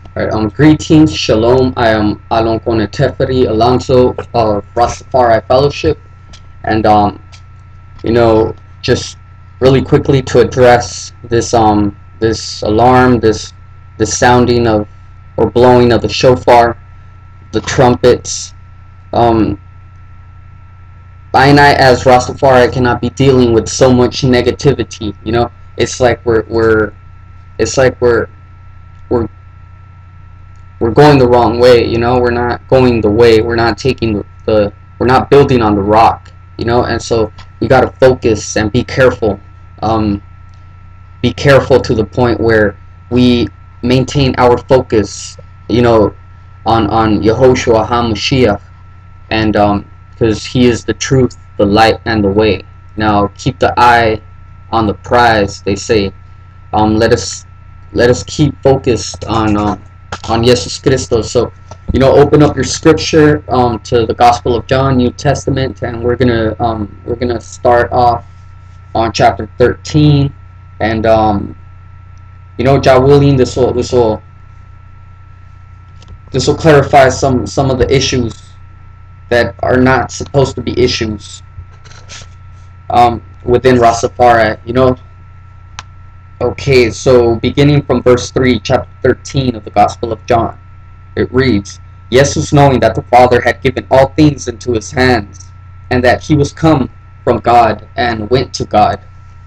Right, greetings, shalom. I am Alon Teferi Alonso of Rastafari Fellowship, and just really quickly to address this alarm, this sounding of or blowing of the shofar, the trumpets. Um, I and I, as Rastafari, cannot be dealing with so much negativity. It's like it's like we're we're going the wrong way. We're not going the way. We're not taking we're not building on the rock. And so we got to focus and be careful. Be careful to the point where we maintain our focus, on Yehoshua HaMashiach, and because he is the truth, the light, and the way. Now keep the eye on the prize, they say. Let us keep focused on Jesus Christos. So, open up your scripture to the Gospel of John, New Testament, and we're gonna start off on chapter 13, and Jah willing, this will clarify some of the issues that are not supposed to be issues within Rastafari. Okay, so beginning from verse 3, chapter 13 of the Gospel of John, it reads, Jesus, knowing that the Father had given all things into his hands, and that he was come from God and went to God.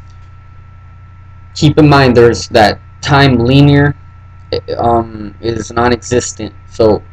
Keep in mind there's that time linear is non-existent. So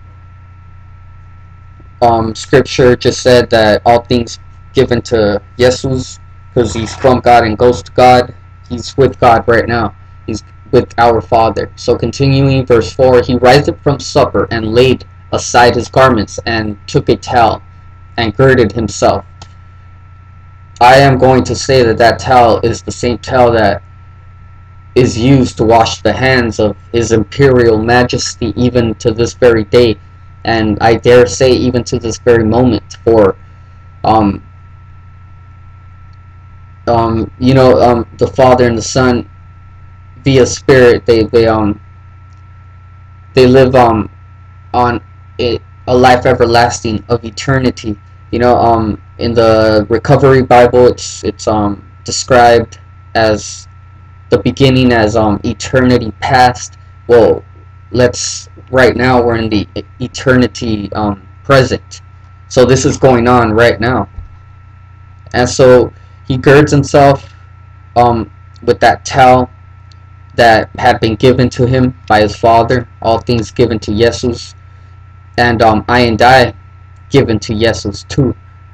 scripture just said that all things given to Jesus, because he's from God and goes to God. He's with God right now. He's with our Father. So continuing verse 4, he riseth from supper and laid aside his garments and took a towel and girded himself. I am going to say that towel is the same towel that is used to wash the hands of His Imperial Majesty even to this very day, and I dare say even to this very moment. For the Father and the Son, via Spirit, they live on a life everlasting of eternity. In the Recovery Bible, it's described as the beginning as eternity past. Well, right now we're in the eternity present. So this is going on right now, and so he girds himself with that towel that had been given to him by his Father, all things given to Jesus, and I given to Jesus too.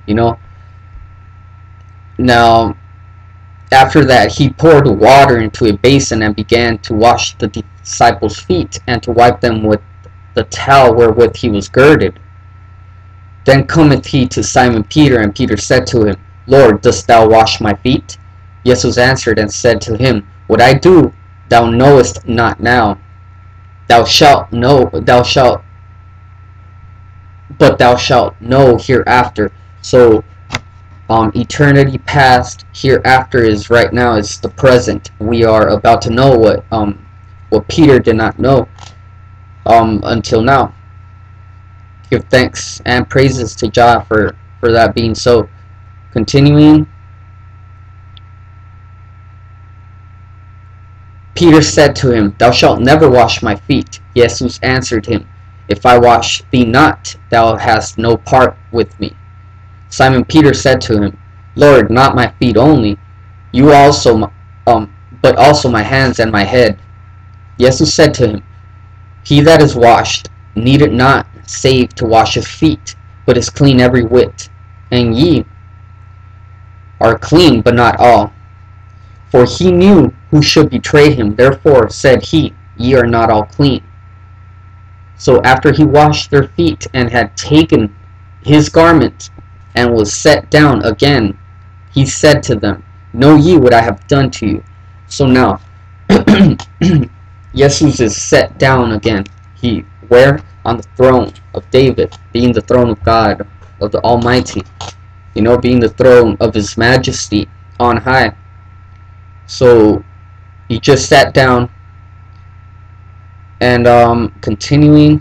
Now after that, he poured water into a basin and began to wash the disciples' feet and to wipe them with the towel wherewith he was girded. Then cometh he to Simon Peter, and Peter said to him, Lord, dost thou wash my feet? Jesus answered and said to him, What I do thou knowest not now. Thou shalt know hereafter. So eternity past, hereafter is right now, is the present. We are about to know what Peter did not know until now. Give thanks and praises to Jah for that being so. Continuing, Peter said to him, Thou shalt never wash my feet. Jesus answered him, If I wash thee not, thou hast no part with me. Simon Peter said to him, Lord, not my feet only, but also my hands and my head. Jesus said to him, He that is washed needeth not save to wash his feet, but is clean every whit. And ye are clean, but not all. For he knew who should betray him, therefore said he, Ye are not all clean. So after he washed their feet and had taken his garment and was set down again, he said to them, Know ye what I have done to you? So now, Jesus is set down again. Where? On the throne of David, being the throne of God, of the Almighty, being the throne of His Majesty on high. So he just sat down And continuing.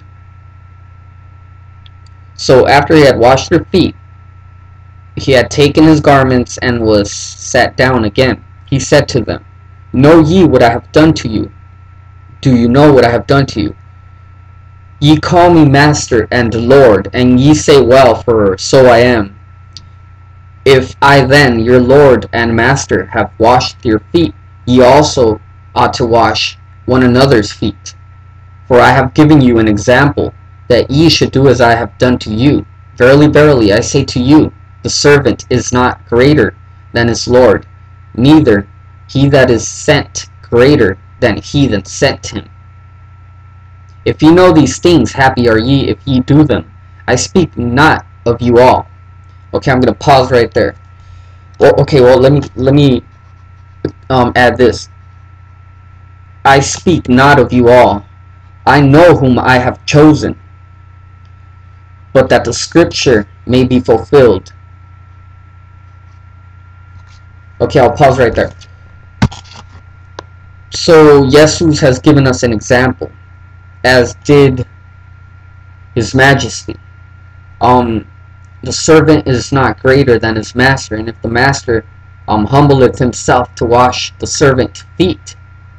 So after he had washed their feet, he had taken his garments and was sat down again. He said to them, Know ye what I have done to you? Do you know what I have done to you? Ye call me Master and Lord, and ye say well, for so I am. If I then, your Lord and Master, have washed your feet, ye also ought to wash one another's feet. For I have given you an example, that ye should do as I have done to you. Verily, verily, I say to you, the servant is not greater than his Lord, neither he that is sent greater than he that sent him. If ye know these things, happy are ye if ye do them. I speak not of you all. Okay, I'm gonna pause right there. Well, okay, well let me add this. I speak not of you all. I know whom I have chosen, but that the scripture may be fulfilled. Okay, I'll pause right there. So Jesus has given us an example, as did His Majesty. The servant is not greater than his master, and if the master humbleth himself to wash the servant's feet,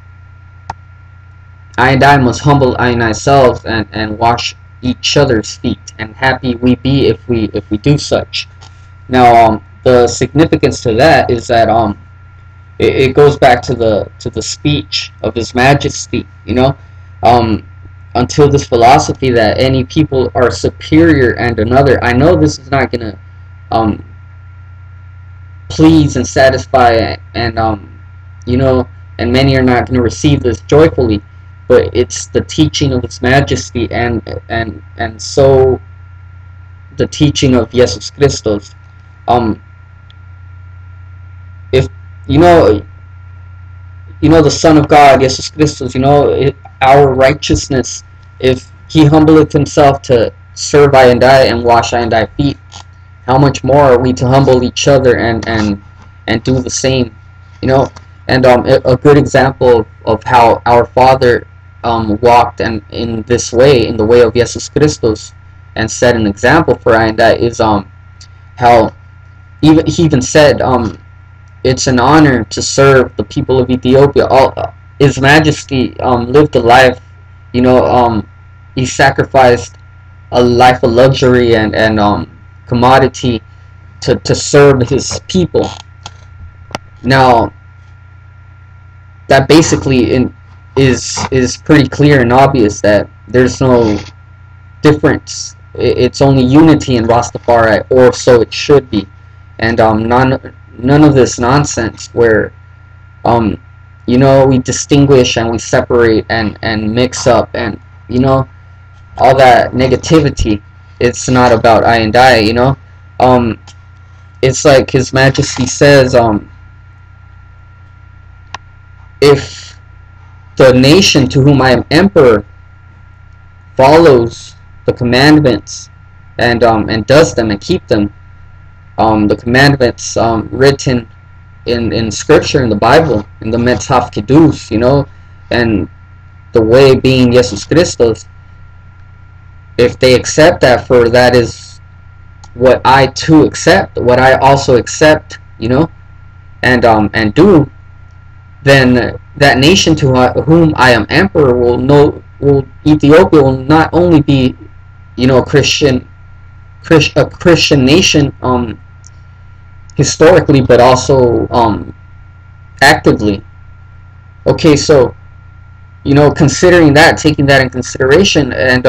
I and I must humble ourselves and wash each other's feet, and happy we be if we do such. Now, the significance to that is that it goes back to the speech of His Majesty. You know, until this philosophy that any people are superior and another. I know this is not gonna please and satisfy, and you know, and many are not gonna receive this joyfully. But it's the teaching of His Majesty, and so the teaching of Jesus Christos. If you know the Son of God, Jesus Christos, our righteousness, if He humbleth Himself to serve I and I and wash I and I feet, how much more are we to humble each other and do the same, And a good example of how our Father walked in this way, in the way of Jesus Christos, and set an example for I and I, is how he even said it's an honor to serve the people of Ethiopia. His Majesty lived a life, he sacrificed a life of luxury and commodity to serve his people. Now, that basically is pretty clear and obvious that there's no difference. It's only unity in Rastafari, or so it should be, and none of this nonsense where we distinguish and we separate and mix up, and all that negativity. It's not about I and I. It's like His Majesty says, if the nation to whom I am emperor follows the commandments and does them and keep them, the commandments written in scripture, in the Bible, in the Metzhaf Kiddush, and the way being Jesus Christos, if they accept that, for that is what I too accept, what I also accept, and do, then that nation to whom I am emperor Ethiopia will not only be, a Christian nation historically, but also actively. Okay, so considering that, taking that in consideration, and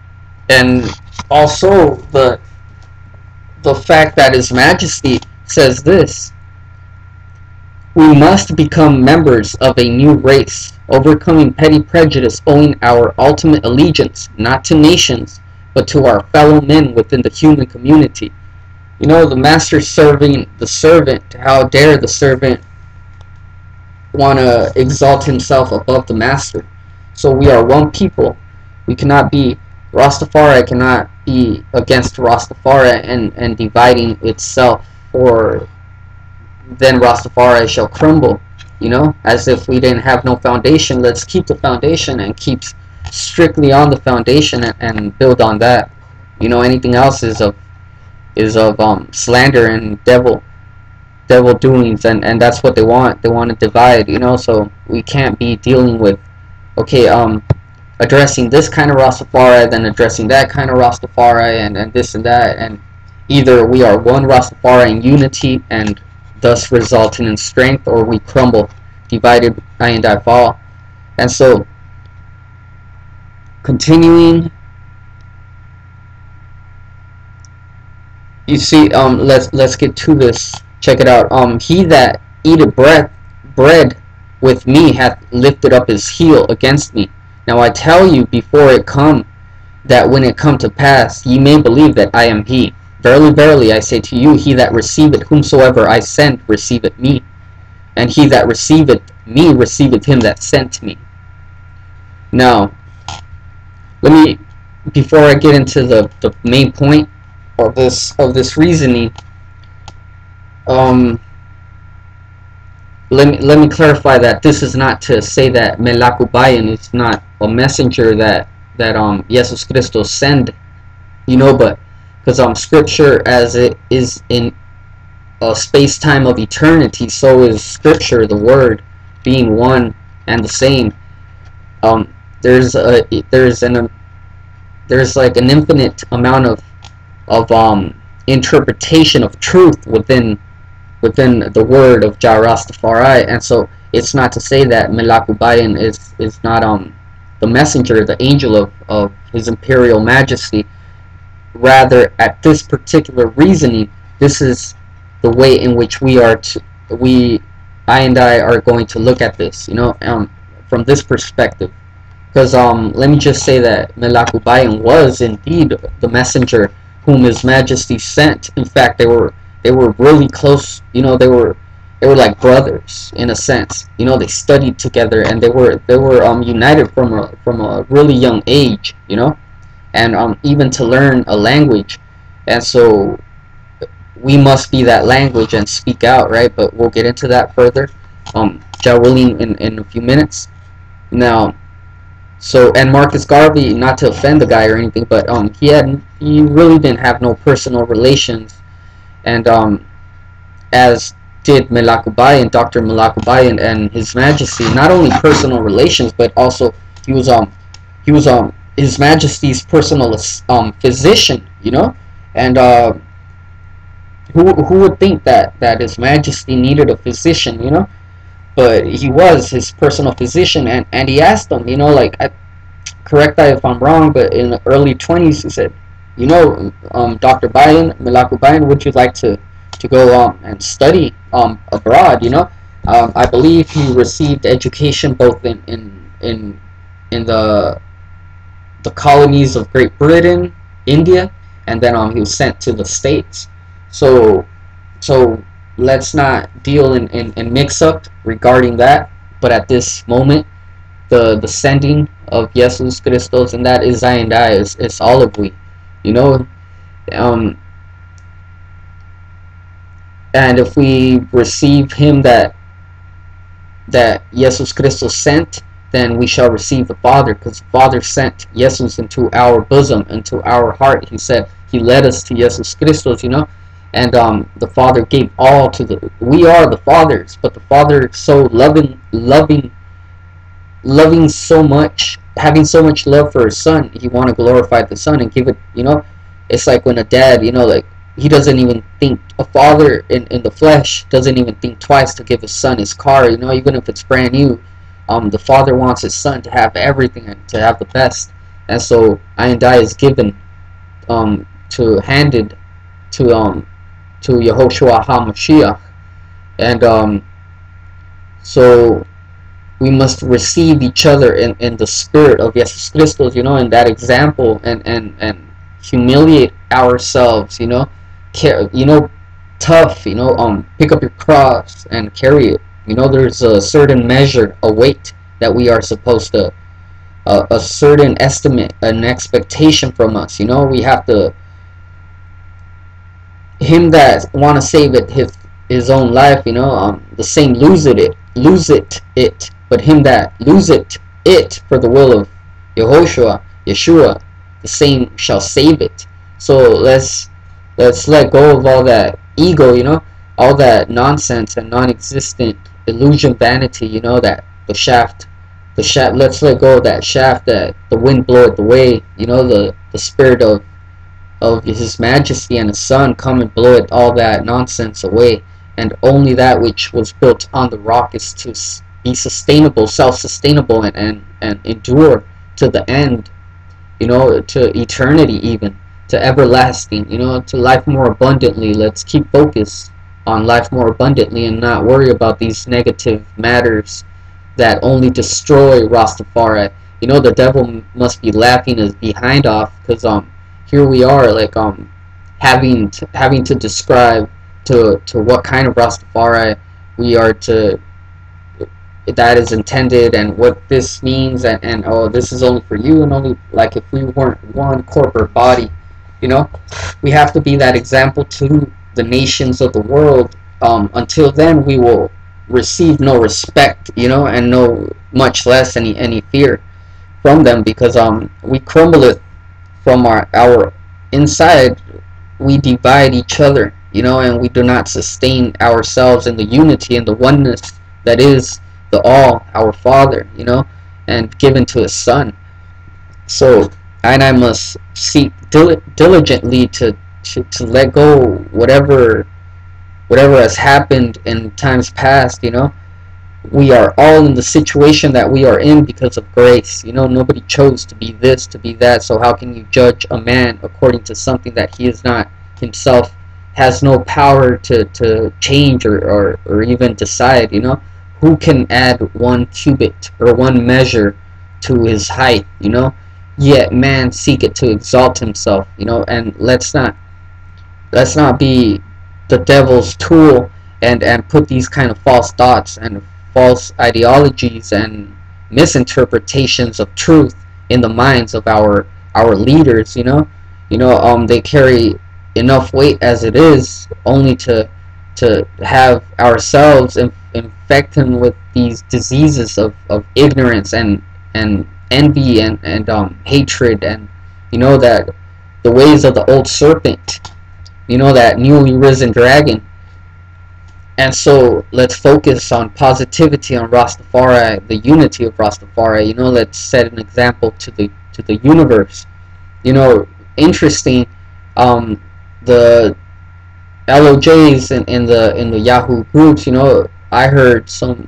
also the fact that His Majesty says this: we must become members of a new race, overcoming petty prejudice, owing our ultimate allegiance not to nations, but to our fellow men within the human community. The master serving the servant. How dare the servant want to exalt himself above the master? So we are one people. We cannot be, Rastafari cannot be against Rastafari and dividing itself, or then Rastafari shall crumble, as if we didn't have no foundation. Let's keep the foundation and keep strictly on the foundation and build on that. You know, anything else is of slander and devil doings, and that's what they want. They want to divide, you know. So we can't be dealing with, okay, addressing this kind of Rastafari, then addressing that kind of Rastafari, and this and that, and either we are one Rastafari in unity and thus resulting in strength, or we crumble, divided, and I fall. And so, continuing, you see, let's get to this. Check it out. He that eateth bread with me hath lifted up his heel against me. Now I tell you before it come, that when it come to pass, ye may believe that I am he. Verily, verily, I say to you, he that receiveth whomsoever I send receiveth me, and he that receiveth me receiveth him that sent me. Now, let me, before I get into the main point of this reasoning, let me clarify that this is not to say that Melakubayan is not a messenger that Jesus Christo send, you know, but because Scripture, as it is in a space-time of eternity, so is Scripture, the Word, being one and the same. There's like an infinite amount of interpretation of truth within the word of Jah Rastafari, and so it's not to say that Melakubayan is not the messenger, the angel of His Imperial Majesty. Rather, at this particular reasoning, this is the way in which I and I are going to look at this, you know, from this perspective. Because let me just say that Melakubayan was indeed the messenger whom His Majesty sent. In fact, they were really close, you know. They were like brothers in a sense, you know. They studied together, and they were united from a really young age, you know, and even to learn a language. And so we must be that language and speak out, right? But we'll get into that further, Jah willing, in a few minutes. Now, so, and Marcus Garvey, not to offend the guy or anything, but he really didn't have no personal relations, and as did Melakubayan, Dr. Melakubayan, and His Majesty, not only personal relations, but also he was His Majesty's personal physician, you know. And who would think that His Majesty needed a physician, you know? But he was his personal physician, and he asked him, you know, like, correct me if I'm wrong, but in the early 20s, he said, you know, Dr. Melakubayan, would you like to go and study abroad, you know? I believe he received education both in the colonies of Great Britain, India, and then he was sent to the States. So let's not deal in mix-up regarding that. But at this moment, the sending of Jesus Christos, and that is I and I, is all of we, you know. And if we receive Him that Jesus Christos sent, then we shall receive the Father, because the Father sent Jesus into our bosom, into our heart. He said He led us to Jesus Christos, you know. And the Father gave all to we are the Father's, but the Father so loving so much, having so much love for His Son, He want to glorify the Son and give it, you know. It's like when a dad, you know, like, he doesn't even think, a father in the flesh doesn't even think twice to give his son his car, you know, even if it's brand new. The Father wants His Son to have everything and to have the best. And so I and I is given handed to Yehoshua HaMashiach. And so we must receive each other in the spirit of Jesus Christos, you know, in that example, and humiliate ourselves, you know, tough, you know, pick up your cross and carry it. You know, there's a certain measure, a weight that we are supposed to, a certain estimate, an expectation from us. You know, we have to, him that want to save his own life, you know, the same lose it, but him that lose it for the will Yehoshua, Yeshua, the same shall save it. So let's let go of all that ego, all that nonsense and non-existent illusion, vanity, that the shaft. Let's let go of that shaft that the wind bloweth away. The spirit of His Majesty and His Son come and blow it all that nonsense away, and only that which was built on the rock is to be sustainable, self-sustainable, and endure to the end, to eternity, even to everlasting, to life more abundantly. Let's keep focused on life more abundantly and not worry about these negative matters that only destroy Rastafari. The devil must be laughing his behind off, because here we are, like having to describe to what kind of Rastafari we are to that is intended, and what this means, and oh, this is only for you, and only, like, if we weren't one corporate body, we have to be that example to the nations of the world. Until then, we will receive no respect, and no, much less any fear from them, because we crumble it from our inside. We divide each other, and we do not sustain ourselves in the unity and the oneness that is the all, our Father, and given to His Son. So I must seek diligently to let go whatever has happened in times past. We are all in the situation that we are in because of grace. Nobody chose to be this, to be that. So how can you judge a man according to something that he is not himself, has no power to change or even decide? Who can add 1 cubit or 1 measure to his height? Yet man seeketh to exalt himself. And let's not be the devil's tool and put these kind of false thoughts and false ideologies and misinterpretations of truth in the minds of our leaders. They carry enough weight as it is, only to have ourselves infect him with these diseases of ignorance and envy and hatred, and that the ways of the old serpent, that newly risen dragon. And so let's focus on positivity, on Rastafari, the unity of Rastafari. Let's set an example to the universe. Interesting. The LOJs in the Yahoo groups. I heard some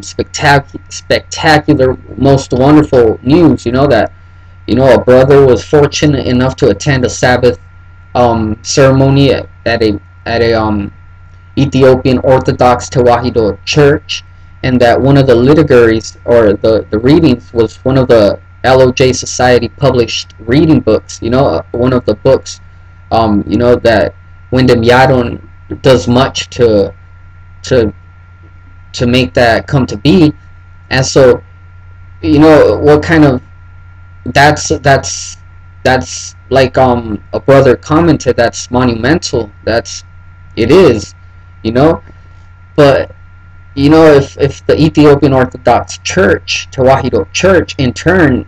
spectacular, most wonderful news. That a brother was fortunate enough to attend a Sabbath ceremony at a Ethiopian Orthodox Tewahedo church, and that one of the liturgies, or the readings, was one of the LOJ Society published reading books. One of the books, that Wyndham Yadon does much to make that come to be. And so, what kind of, that's like a brother commented, that's monumental. It is. But if the Ethiopian Orthodox Church, Tewahedo Church, in turn,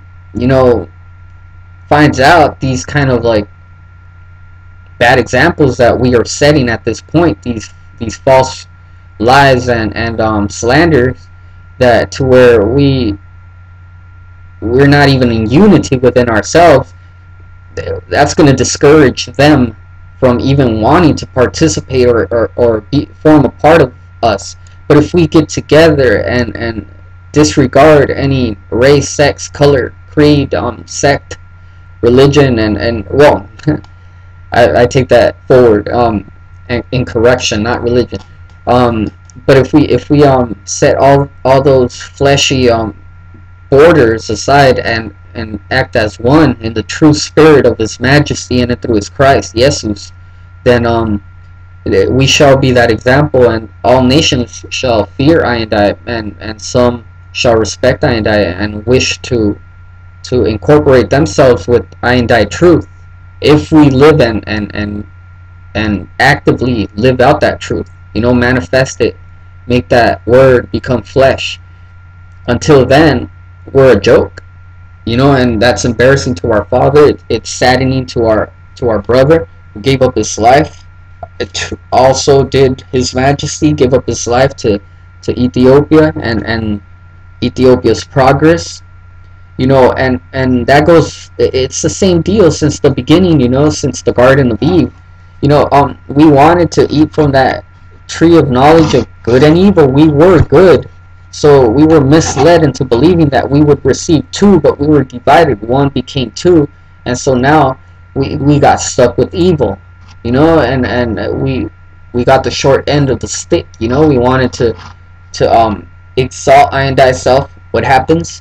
finds out these kind of like bad examples that we are setting at this point, these false lies and slanders, that to where we're not even in unity within ourselves, that's going to discourage them from even wanting to participate or form a part of us. But if we get together and disregard any race, sex, color, creed, sect, religion, and well, I take that forward, in correction, not religion. But if we set all those fleshy borders aside and act as one in the true spirit of His Majesty and through His Christ, Jesus, then we shall be that example, and all nations shall fear I and some shall respect I and wish to incorporate themselves with I truth, if we live and actively live out that truth, manifest it, make that word become flesh. Until then, we're a joke. you know, and that's embarrassing to our father. It's saddening to our brother who gave up his life. It also did His Majesty give up his life to Ethiopia and Ethiopia's progress, you know, and that goes. It's the same deal since the beginning, you know, since the Garden of Eve. You know, we wanted to eat from that tree of knowledge of good and evil. We were good, so we were misled into believing that we would receive two, but we were divided. One became two, and so now we got stuck with evil, you know, and we got the short end of the stick. You know, we wanted to exalt I and thyself. What happens?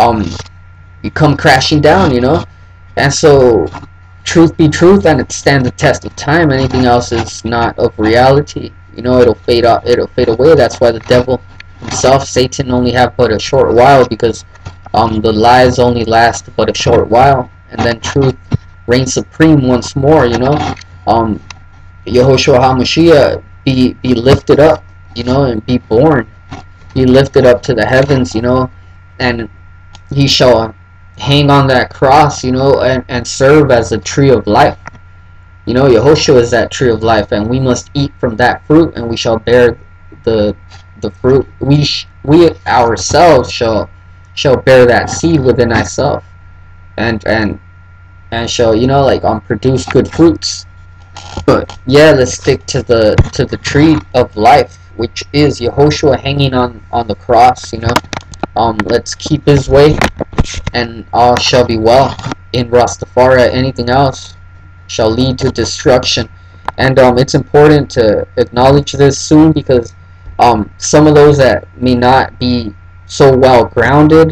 You come crashing down, you know, and so truth be truth, and it stands the test of time. Anything else is not of reality. You know, it'll fade out. It'll fade away. That's why the devil himself, Satan, only have but a short while, because the lies only last but a short while, and then truth reigns supreme once more. You know, Yehoshua HaMashiach be lifted up, you know, and be born, be lifted up to the heavens, you know, and he shall hang on that cross, you know, and serve as a tree of life. You know, Yehoshua is that tree of life, and we must eat from that fruit, and we shall bear the fruit. We ourselves shall bear that seed within ourselves, and shall, you know, like produce good fruits. But yeah, let's stick to the tree of life, which is Yehoshua hanging on the cross. You know, let's keep his way, and all shall be well in Rastafari. Anything else shall lead to destruction. And it's important to acknowledge this soon, because some of those that may not be so well grounded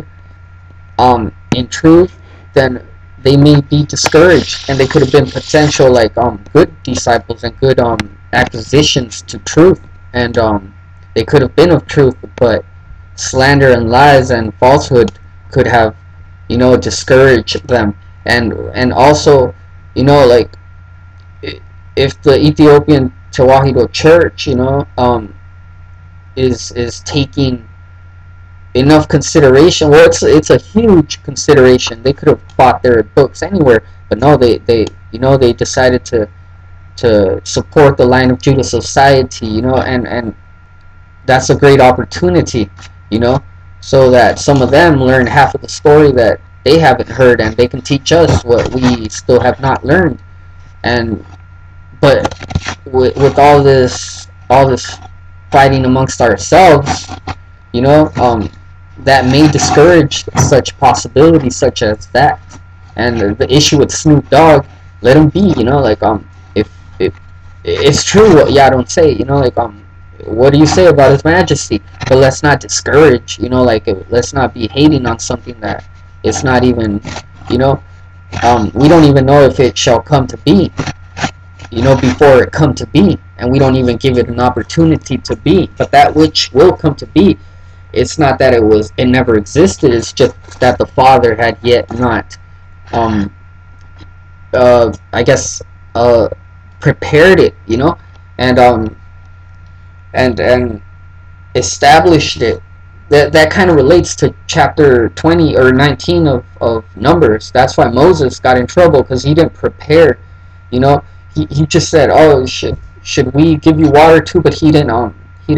in truth, then they may be discouraged, and they could have been potential like good disciples and good acquisitions to truth, and they could have been of truth, but slander and lies and falsehood could have, you know, discouraged them. And also, you know, like if the Ethiopian Tewahedo Church, you know, is taking enough consideration, well, it's a huge consideration. They could have bought their books anywhere, but no, they you know, they decided to support the Line of Judah Society, you know, and that's a great opportunity, you know, so that some of them learn half of the story that they haven't heard, and they can teach us what we still have not learned. And but with all this fighting amongst ourselves, you know, that may discourage such possibilities such as that. And the issue with Snoop Dogg, let him be, you know, like if it's true what y'all don't say, you know, like what do you say about His Majesty? But let's not discourage, you know, like let's not be hating on something that it's not even, you know, we don't even know if it shall come to be, you know, before it come to be, and we don't even give it an opportunity to be. But that which will come to be, it's not that it never existed, it's just that the Father had yet not I guess prepared it, you know, and established it. That kind of relates to chapter 20 or 19 of Numbers. That's why Moses got in trouble, because he didn't prepare, you know. He just said, oh, should we give you water too? But he didn't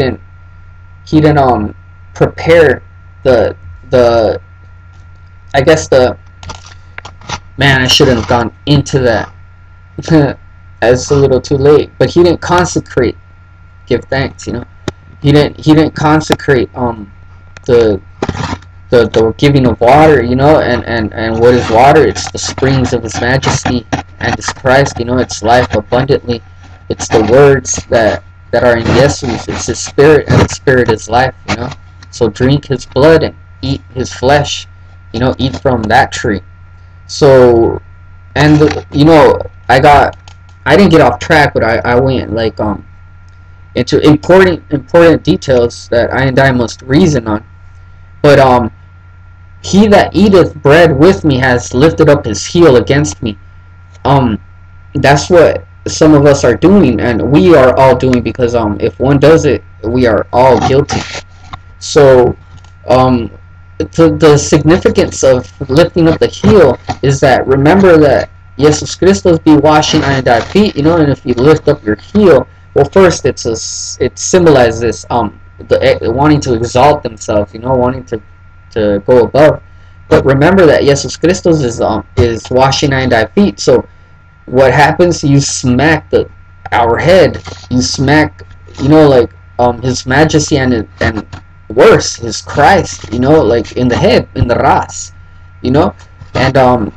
prepare the I guess man, I shouldn't have gone into that. It's a little too late. But he didn't consecrate, give thanks, you know. He didn't consecrate the giving of water, you know, and what is water? It's the springs of His Majesty and His Christ, you know. It's life abundantly. It's the words that are in Jesus. It's His Spirit, and His Spirit is life, you know. So drink His blood and eat His flesh, you know, eat from that tree. So, and you know, I didn't get off track, but I went like into important details that I must reason on. But he that eateth bread with me has lifted up his heel against me. That's what some of us are doing, and we are all doing, because if one does it, we are all guilty. So the significance of lifting up the heel is that, remember that Jesus Christos be washing on thy feet, you know, and if you lift up your heel, well, first it symbolizes the wanting to exalt themselves, you know, wanting to go above. But remember that Jesus Christos is washing on thy feet. So what happens? You smack our head. You smack, you know, like His Majesty and worse, His Christ, you know, like in the head, in the ras, you know, and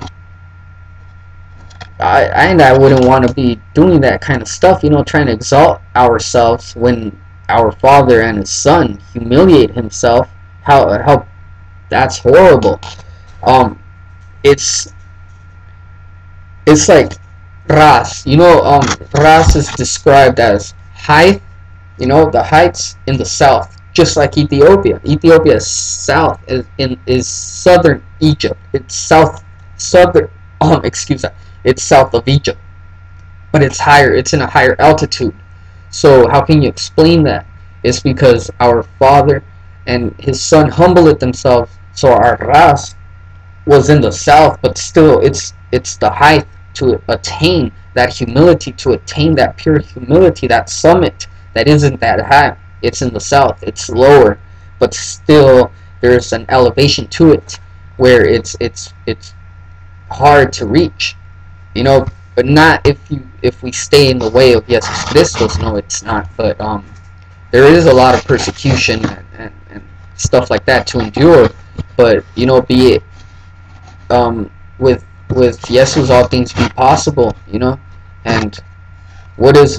I wouldn't want to be doing that kind of stuff, you know, trying to exalt ourselves when our Father and His Son humiliate Himself. How that's horrible. It's like ras, you know, ras is described as height, you know, the heights in the south, just like Ethiopia. Ethiopia is south, is southern Egypt. It's southern it's south of Egypt, but it's higher. It's in a higher altitude. So how can you explain that? It's because our Father and His Son humbled themselves. So our ras was in the south, but still, it's the height to attain that humility, to attain that pure humility, that summit that isn't that high. It's in the south. It's lower, but still there's an elevation to it where it's hard to reach, you know. But not if we stay in the way of Jesus Christos. No, it's not. But there is a lot of persecution and stuff like that to endure. But you know, be it with Jesus, all things be possible. You know, and what is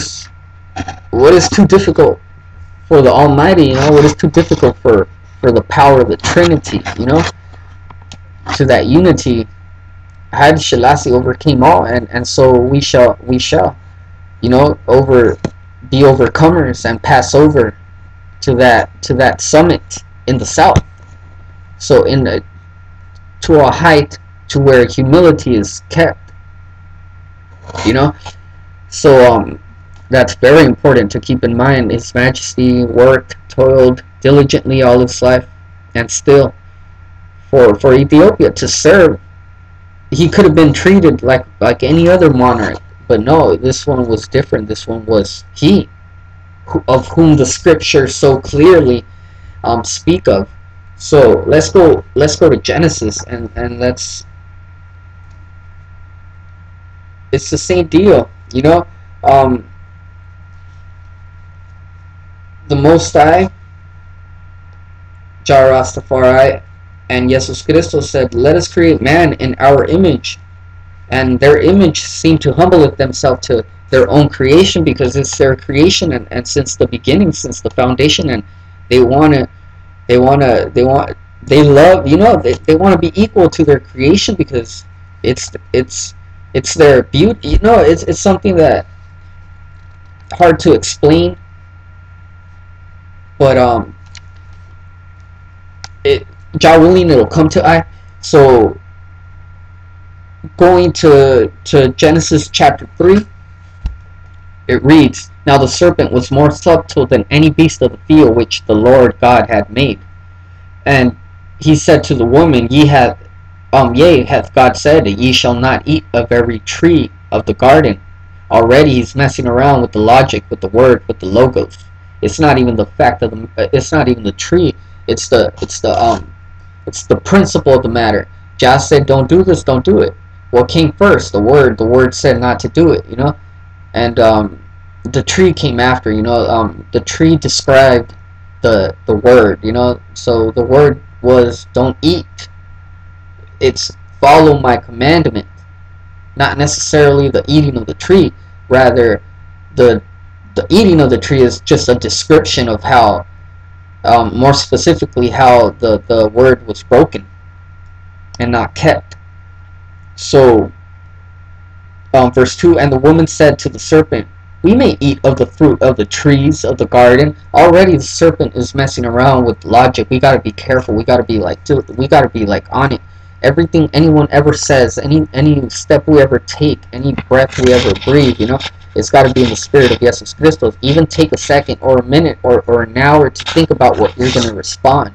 too difficult for the Almighty? You know, what is too difficult for the power of the Trinity? You know, to that unity. Haile Selassie overcame all, and so we shall, you know, be overcomers and pass over to that summit in the south. So to a height to where humility is kept, you know. So that's very important to keep in mind. His Majesty worked, toiled diligently all his life, and still for Ethiopia to serve. He could have been treated like any other monarch, but no, this one was different. This one was he, of whom the scriptures so clearly speak of. So let's go to Genesis, and it's the same deal, you know. The Most High, Jah Rastafari, and Jesus Christos said, "Let us create man in our image," and their image seemed to humble themselves to their own creation because it's their creation, and since the beginning, since the foundation, and they love, you know, they want to be equal to their creation because it's their beauty, you know. It's something that hard to explain, but Jah willing, it'll come to I. So going to Genesis chapter 3, it reads, "Now the serpent was more subtle than any beast of the field which the Lord God had made. And he said to the woman, hath God said, ye shall not eat of every tree of the garden." Already he's messing around with the logic, with the word, with the logos. It's not even the fact of it's not even the tree. It's the principle of the matter. Jah said, "Don't do this, don't do it." What came first? The word. The word said not to do it, you know. And the tree came after, you know. The tree described the word, you know. So the word was, don't eat. It's follow my commandment, not necessarily the eating of the tree. Rather, the eating of the tree is just a description of how, more specifically, how the word was broken and not kept. So verse 2, "And the woman said to the serpent, we may eat of the fruit of the trees of the garden." Already the serpent is messing around with logic. We got to be careful. We got to be like on it. Everything anyone ever says, any step we ever take, any breath we ever breathe, you know, it's got to be in the spirit of Jesus Christos. Even take a second or a minute or an hour to think about what you're going to respond.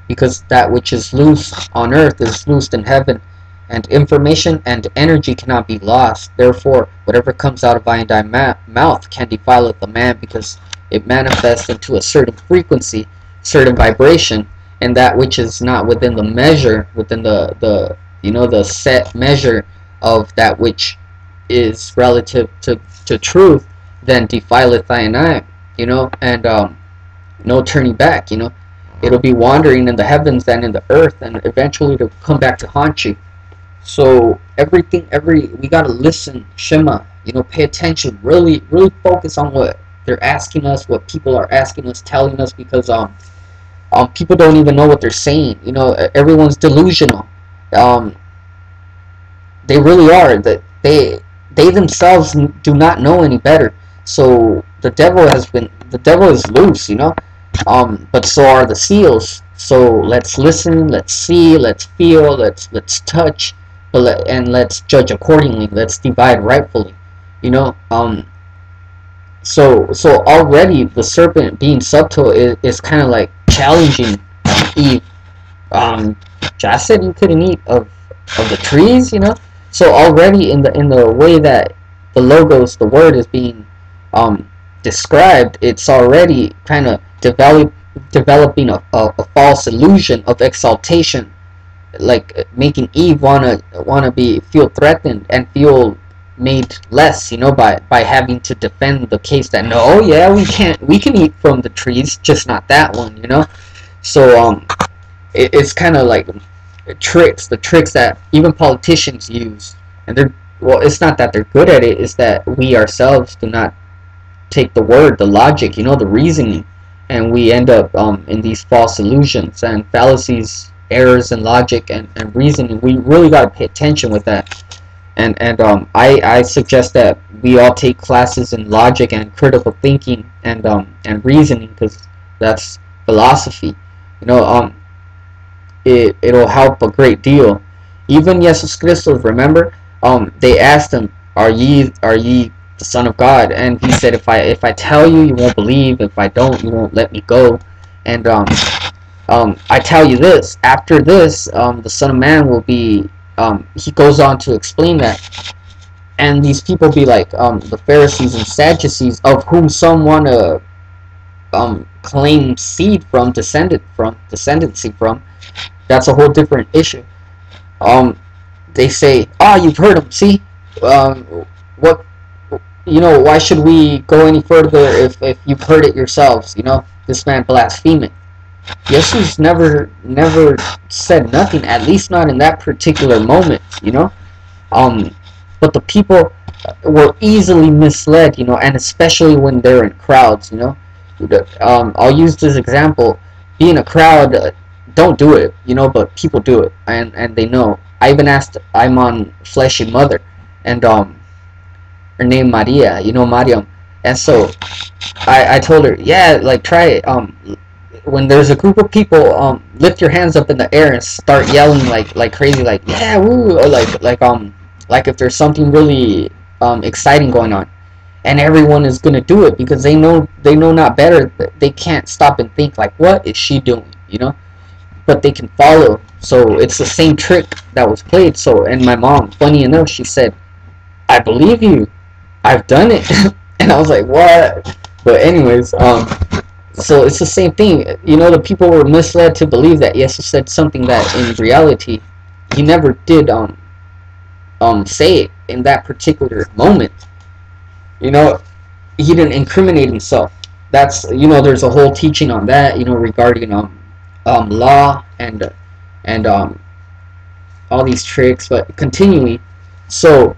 because that which is loose on earth is loosed in heaven, and information and energy cannot be lost. Therefore, whatever comes out of I and I mouth can defile the man, because it manifests into a certain frequency, certain vibration, and that which is not within the measure, within the the set measure of that which is relative to truth, then defileth I and I, and no turning back. It'll be wandering in the heavens and in the earth, and eventually it'll come back to haunt you. So we gotta listen, Shema, pay attention, really focus on what they're asking us, what people are asking us, telling us, because people don't even know what they're saying. Everyone's delusional. They really are. That they themselves do not know any better. So the devil is loose, but so are the seals. So let's listen, let's see, let's feel, let's touch, and let's judge accordingly. Let's divide rightfully, So already the serpent, being subtle, is kind of like challenging Eve. Josh said you couldn't eat of the trees, So already in the way that the logos, the word, is being described, it's already kind of developing a false illusion of exaltation, like making Eve wanna feel threatened and feel made less, by having to defend the case that no, yeah, we can eat from the trees, just not that one, So it's kind of like the tricks that even politicians use, and it's not that they're good at it, it's that we ourselves do not take the word, the logic, the reasoning, and we end up in these false illusions and fallacies, errors in logic and reasoning. We really got to pay attention with that. And I suggest that we all take classes in logic and critical thinking and reasoning, because that's philosophy. It'll help a great deal. Even Jesus Christos, remember, they asked him, are ye the Son of God? And he said, if I tell you, you won't believe. If I don't, you won't let me go. And I tell you this, after this, the Son of Man will be, he goes on to explain that, and these people be like the Pharisees and Sadducees, of whom some want to claim seed from, descendancy from. That's a whole different issue. They say, you've heard him, see, what, why should we go any further if you've heard it yourselves? This man blaspheming. Jesus never said nothing, at least not in that particular moment, but the people were easily misled, and especially when they're in crowds, I'll use this example. Be in a crowd, don't do it, but people do it, and they know. I even asked, I'm on Fleshy Mother, and her name Maria, Mariam, and so I told her, yeah, like, try it. When there's a group of people, lift your hands up in the air and start yelling like crazy, like, yeah, woo, or like if there's something really exciting going on, and everyone is gonna do it because they know not better. They can't stop and think like, what is she doing, but they can follow. So it's the same trick that was played. So, and my mom, funny enough, she said, I believe you, I've done it. And I was like, what? But anyways, so it's the same thing. The people were misled to believe that Jesus said something that in reality he never did say it in that particular moment. He didn't incriminate himself. That's, there's a whole teaching on that, regarding law and all these tricks, but continually, so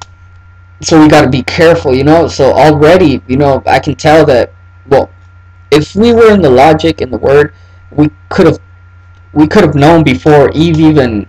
we got to be careful, so already, I can tell that, well, if we were in the logic in the word, we could have known before Eve even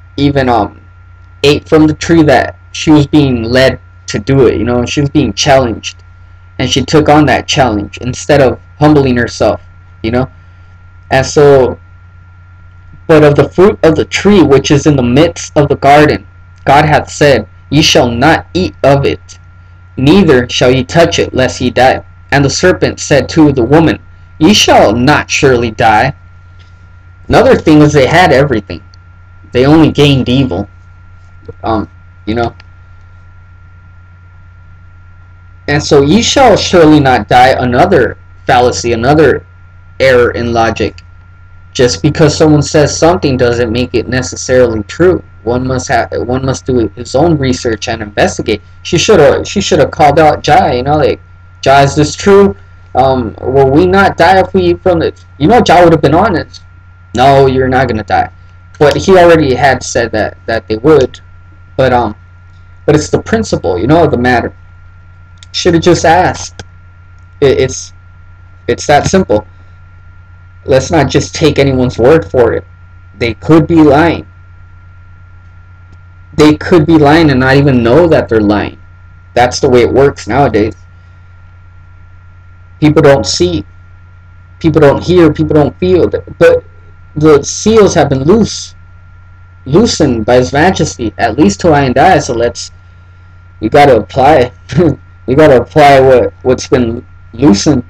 ate from the tree that she was being led to do it. She was being challenged, and she took on that challenge instead of humbling herself, and so, but of the fruit of the tree which is in the midst of the garden, God hath said, ye shall not eat of it, neither shall ye touch it, lest ye die. And the serpent said to the woman, ye shall not surely die. Another thing is they had everything. They only gained evil. You know. And so ye shall surely not die. Another fallacy, another error in logic. Just because someone says something doesn't make it necessarily true. One must do his own research and investigate. She should have called out Jai. You know, like, Jai, is this true? Will we not die if we eat from it? You know, Jai would have been honest. No, you're not gonna die. But he already had said that they would. But it's the principle, you know, of the matter. Should have just asked. It's that simple. Let's not just take anyone's word for it. They could be lying. They could be lying and not even know that they're lying. That's the way it works nowadays. People don't see. People don't hear. People don't feel. But the seals have been loosened by His Majesty, at least till I and I. So we gotta apply. We gotta apply what's been loosened.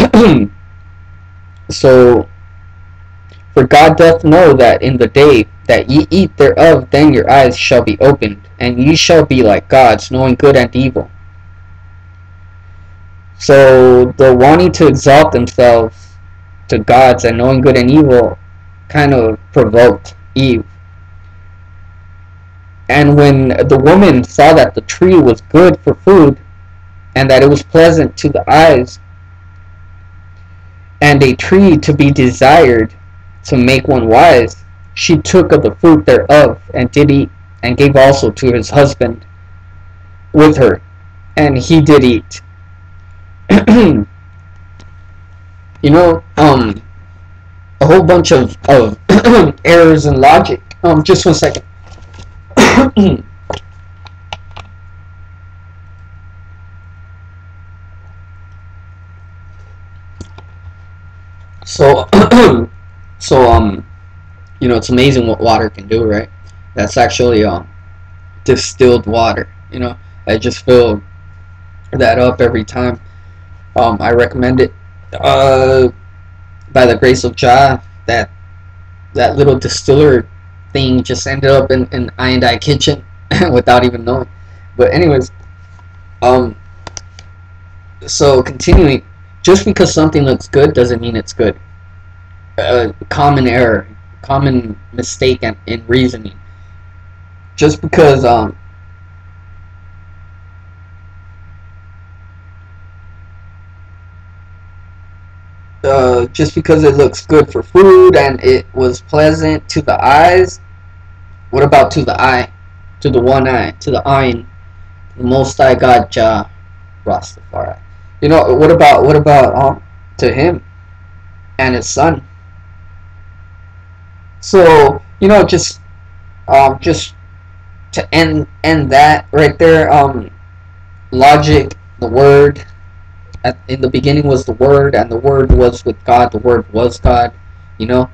So, for God doth know that in the day that ye eat thereof, then your eyes shall be opened, and ye shall be like gods, knowing good and evil. So, the wanting to exalt themselves to gods and knowing good and evil kind of provoked Eve. And when the woman saw that the tree was good for food, and that it was pleasant to the eyes, and a tree to be desired to make one wise, she took of the fruit thereof, and did eat, and gave also to his husband with her, and he did eat. You know, a whole bunch of errors in logic. Just one second. So, you know, it's amazing what water can do, right? That's actually distilled water. You know, I just fill that up every time. I recommend it. By the grace of Jah, that little distiller thing just ended up in I and I kitchen without even knowing. But anyways, so continuing. Just because something looks good doesn't mean it's good. Common error, common mistake in reasoning. Just because just because it looks good for food and it was pleasant to the eyes. What about to the eye? To the one eye, to the ayin, the Most High God Jah Rastafari. You know, what about to him and his son? So, you know, just to end that right there, logic, the word, in the beginning was the word, and the word was with God, the word was God, you know.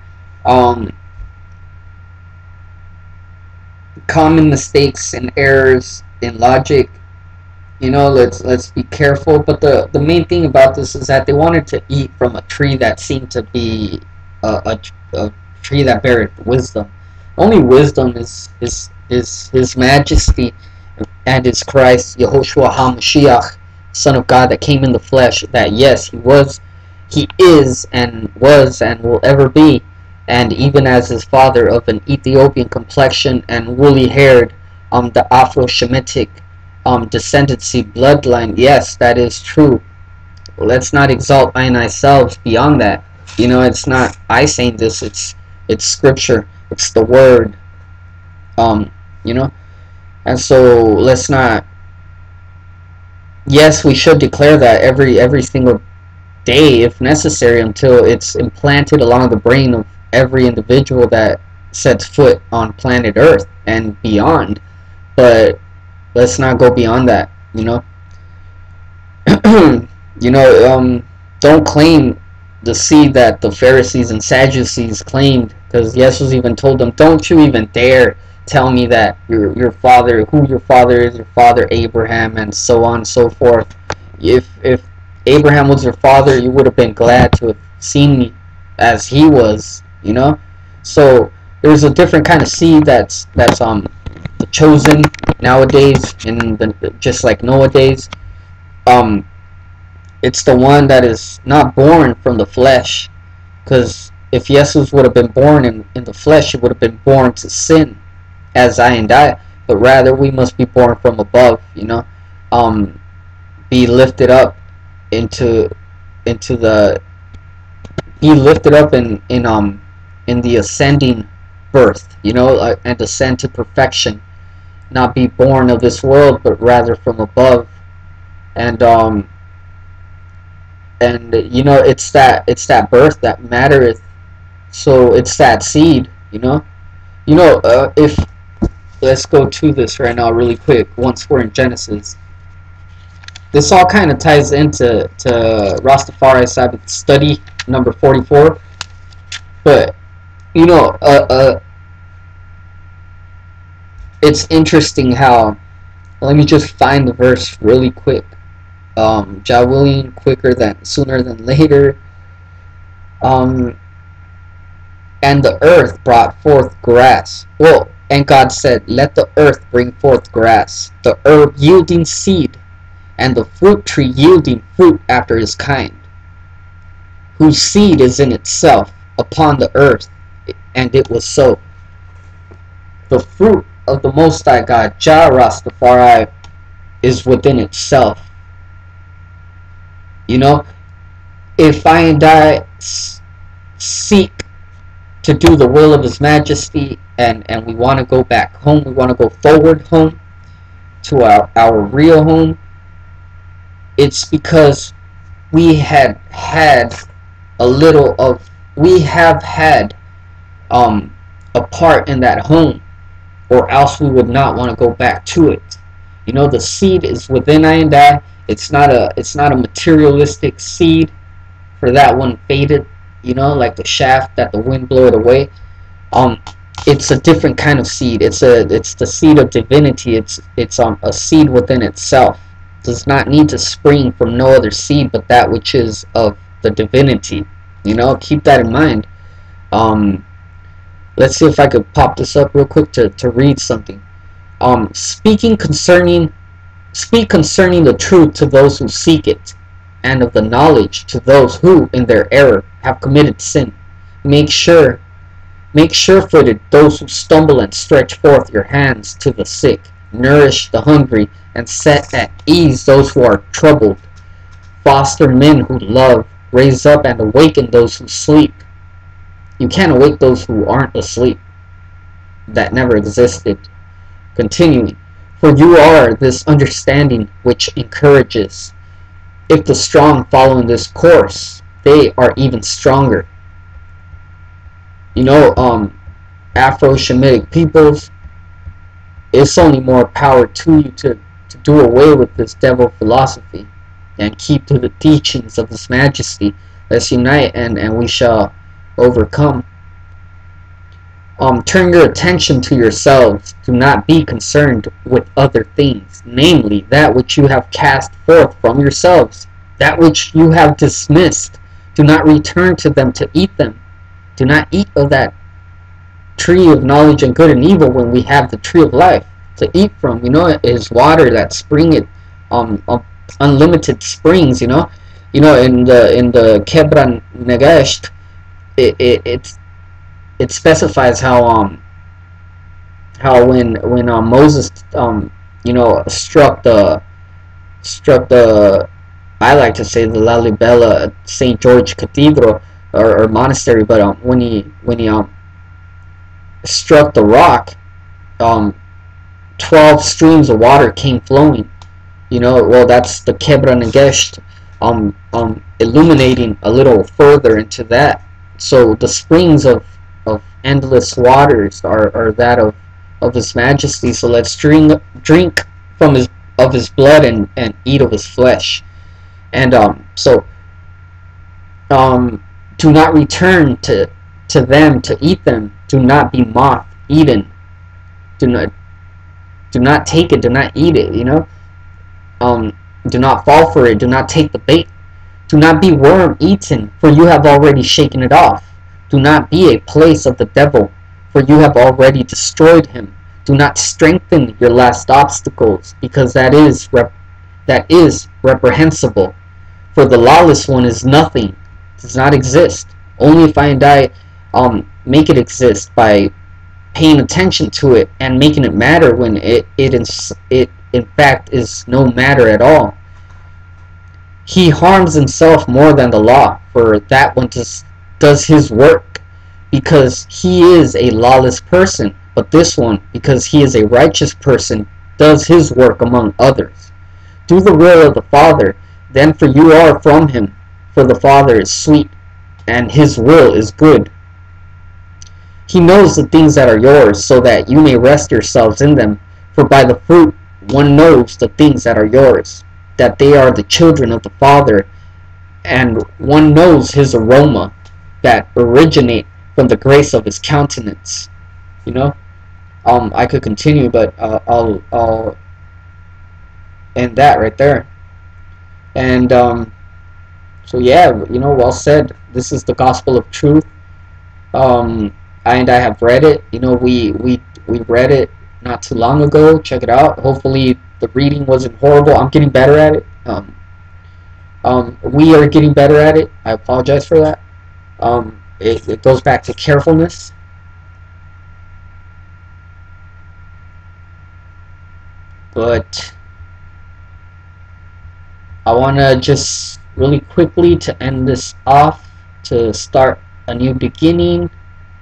Common mistakes and errors in logic, you know, let's be careful. But the main thing about this is that they wanted to eat from a tree that seemed to be a tree that beareth wisdom. Only wisdom is His Majesty and His Christ, Yehoshua HaMashiach, Son of God, that came in the flesh. That yes, He is and was and will ever be, and even as His father, of an Ethiopian complexion and woolly-haired, the Afro-Shemitic descendancy bloodline. Yes, that is true. Let's not exalt ourselves beyond that. You know, it's not I saying this. It's scripture. It's the word. You know, and so let's not. Yes, we should declare that every single day, if necessary, until it's implanted along the brain of every individual that sets foot on planet Earth and beyond. But let's not go beyond that. You know. You know, don't claim the seed that the Pharisees and Sadducees claimed, because Jesus even told them, don't you even dare tell me that your father, who your father is, your father Abraham, and so on and so forth. If Abraham was your father, you would have been glad to have seen me as he was, you know. So there's a different kind of seed that's chosen nowadays, in the, just like Noah days. Um, it's the one that is not born from the flesh, because if Jesus would have been born in the flesh, he would have been born to sin, as I and I. But rather, we must be born from above. Be lifted up into the be lifted up in the ascending birth, and ascend to perfection, not be born of this world, but rather from above. And it's that birth that mattereth. So it's that seed. If let's go to this right now really quick. Once we're in Genesis, this all kind of ties into Rastafari Sabbath study number 44. But it's interesting how. Let me just find the verse really quick. Jah willing, sooner than later. And the earth brought forth grass. Well, and God said, "Let the earth bring forth grass, the herb yielding seed, and the fruit tree yielding fruit after his kind, whose seed is in itself upon the earth." And it was so. The fruit of the Most High God, Jah Rastafari, is within itself. If I and I seek to do the will of His Majesty, and we want to go back home, we want to go forward home to our real home, it's because we have had a part in that home, or else we would not want to go back to it. The seed is within I and I. It's not a materialistic seed, for that one faded, like the shaft that the wind blew it away. It's a different kind of seed. It's the seed of divinity. It's a seed within itself. It does not need to spring from no other seed but that which is of the divinity. Keep that in mind. Let's see if I could pop this up real quick to read something. Speak concerning the truth to those who seek it, and of the knowledge to those who, in their error, have committed sin. Make sure-footed those who stumble, and stretch forth your hands to the sick. Nourish the hungry, and set at ease those who are troubled. Foster men who love. Raise up and awaken those who sleep. You can't awake those who aren't asleep. That never existed. Continuing. For you are this understanding which encourages. If the strong follow in this course, they are even stronger. Afro-Shemitic peoples, it's only more power to you to do away with this devil philosophy and keep to the teachings of His Majesty. Let's unite, and we shall overcome. Turn your attention to yourselves. Do not be concerned with other things, namely that which you have cast forth from yourselves, that which you have dismissed. Do not return to them to eat them. Do not eat of that tree of knowledge and good and evil when we have the tree of life to eat from. It is water that springeth, unlimited springs. In the Kebra Nagast, it specifies how when Moses struck the I like to say the Lalibela St. George Cathedral or monastery, but when he struck the rock, 12 streams of water came flowing. Well, that's the Kebra Nagast, illuminating a little further into that. So the springs of endless waters are that of His Majesty. So let's drink from his blood and eat of His flesh. And do not return to them to eat them. Do not be moth eaten. Do not take it. Do not eat it. Do not fall for it. Do not take the bait. Do not be worm eaten, for you have already shaken it off. Do not be a place of the devil, for you have already destroyed him. Do not strengthen your last obstacles, because that is reprehensible. For the lawless one is nothing, does not exist. Only if I and I make it exist by paying attention to it and making it matter when it in fact is no matter at all. He harms himself more than the law, for that one does his work, because he is a lawless person, but this one, because he is a righteous person, does his work among others. Do the will of the Father, then, for you are from him, for the Father is sweet, and his will is good. He knows the things that are yours, so that you may rest yourselves in them, for by the fruit one knows the things that are yours, that they are the children of the Father, and one knows his aroma, that originate from the grace of his countenance. You know, I could continue, but I'll end that right there. And so yeah, well said. This is the gospel of truth. And I have read it. We read it not too long ago. Check it out. Hopefully the reading wasn't horrible. I'm getting better at it. We are getting better at it. I apologize for that. It goes back to carefulness. But I want to just really quickly to end this off, to start a new beginning.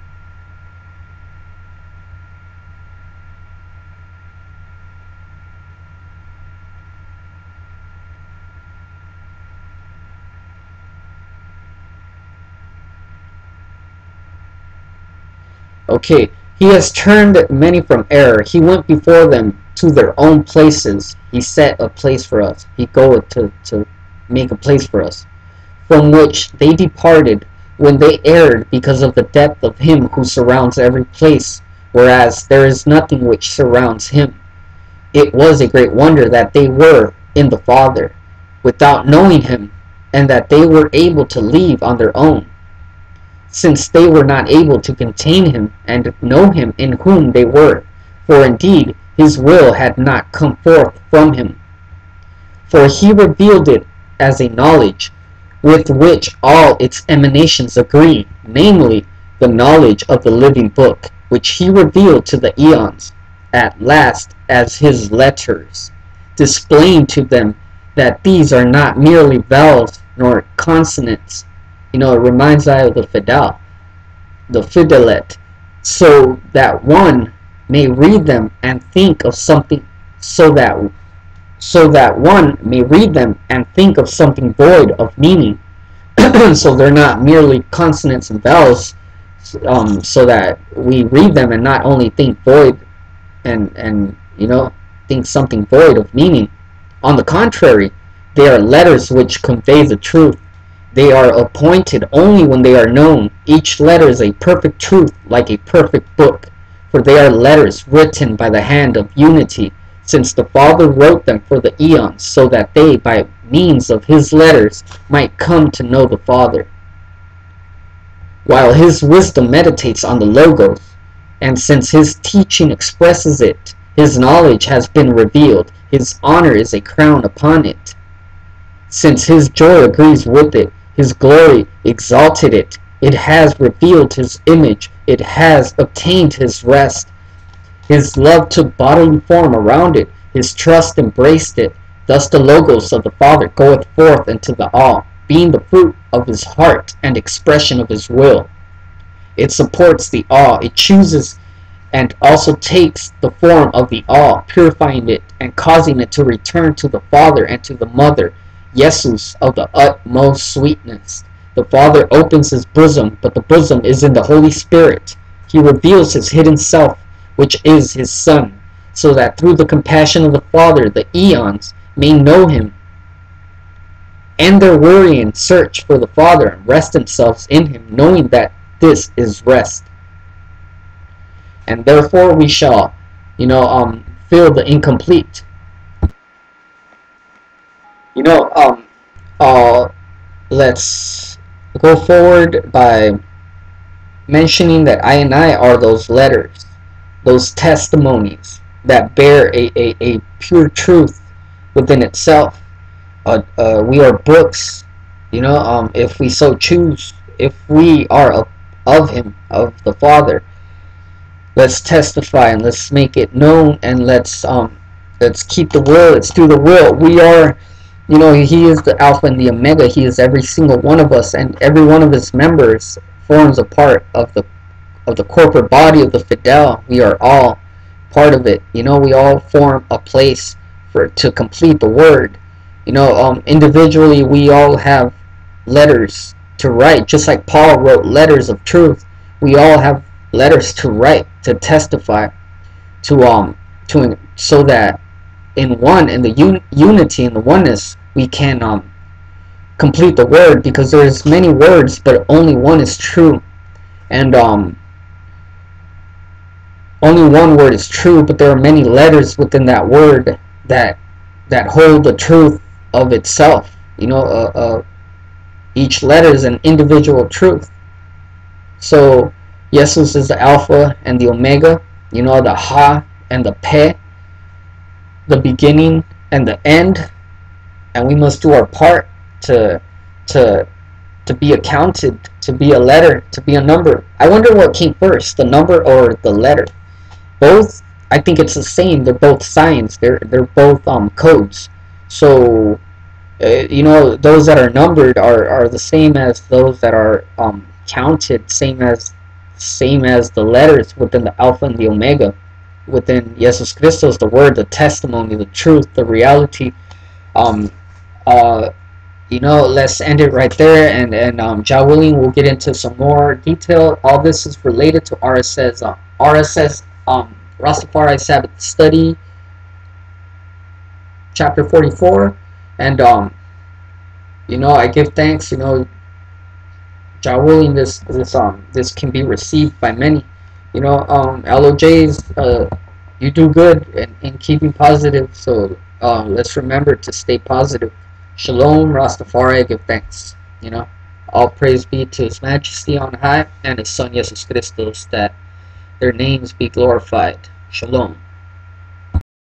Okay, he has turned many from error. He went before them to their own places. He set a place for us. He goeth to make a place for us, from which they departed when they erred, because of the depth of him who surrounds every place, whereas there is nothing which surrounds him. It was a great wonder that they were in the Father, without knowing him, and that they were able to leave on their own, since they were not able to contain him and know him in whom they were. For indeed his will had not come forth from him. For he revealed it as a knowledge, with which all its emanations agree, namely, the knowledge of the living book, which he revealed to the eons, at last as his letters, displaying to them that these are not merely vowels nor consonants. It reminds I of the fidelet, so that one may read them and think of something, so that one may read them and think of something void of meaning. So they're not merely consonants and vowels, so that we read them and not only think void and think something void of meaning. On the contrary, they are letters which convey the truth. They are appointed only when they are known. Each letter is a perfect truth, like a perfect book, for they are letters written by the hand of unity, since the Father wrote them for the eons, so that they, by means of his letters, might come to know the Father. While his wisdom meditates on the Logos, and since his teaching expresses it, his knowledge has been revealed, his honor is a crown upon it. Since his joy agrees with it, his glory exalted it, it has revealed his image, it has obtained his rest. His love took bodily form around it, his trust embraced it. Thus the Logos of the Father goeth forth into the all, being the fruit of his heart and expression of his will. It supports the all, it chooses and also takes the form of the all, purifying it and causing it to return to the Father and to the Mother, Jesus of the utmost sweetness. The Father opens his bosom, but the bosom is in the Holy Spirit. He reveals his hidden self, which is his Son, so that through the compassion of the Father the eons may know him, and their wearying search for the Father and rest themselves in him, knowing that this is rest. And therefore we shall, fill the incomplete. Let's go forward by mentioning that I and I are those letters, those testimonies that bear a pure truth within itself. We are books, if we so choose, if we are of Him, of the Father. Let's testify and let's make it known, and let's keep the will. Let's do the will. We are, He is the Alpha and the Omega. He is every single one of us, and every one of His members forms a part of the corporate body of the Fidel. We are all part of it. We all form a place to complete the word. Individually, we all have letters to write, just like Paul wrote letters of truth. We all have letters to write, to testify, so that in the unity and the oneness, we can complete the word, because there's many words, but only one is true, and only one word is true, but there are many letters within that word that hold the truth of itself. Each letter is an individual truth. So Jesus is the Alpha and the Omega, the Ha and the Pe, the beginning and the end, and we must do our part to be accounted, to be a letter, to be a number. I wonder what came first, the number or the letter. Both, I think it's the same. They're both signs. They're both codes. So those that are numbered are the same as those that are counted, same as the letters within the Alpha and the Omega, within Jesus Christos, the Word, the testimony, the truth, the reality. Let's end it right there, and Jah willing, we'll get into some more detail. All this is related to RSS Rastafari Sabbath Study, chapter 44. And I give thanks. Jah willing, this can be received by many. LOJs, you do good in keeping positive. So let's remember to stay positive. Shalom, Rastafari. I give thanks. All praise be to His Majesty on high and His Son Jesus Christos, that their names be glorified. Shalom.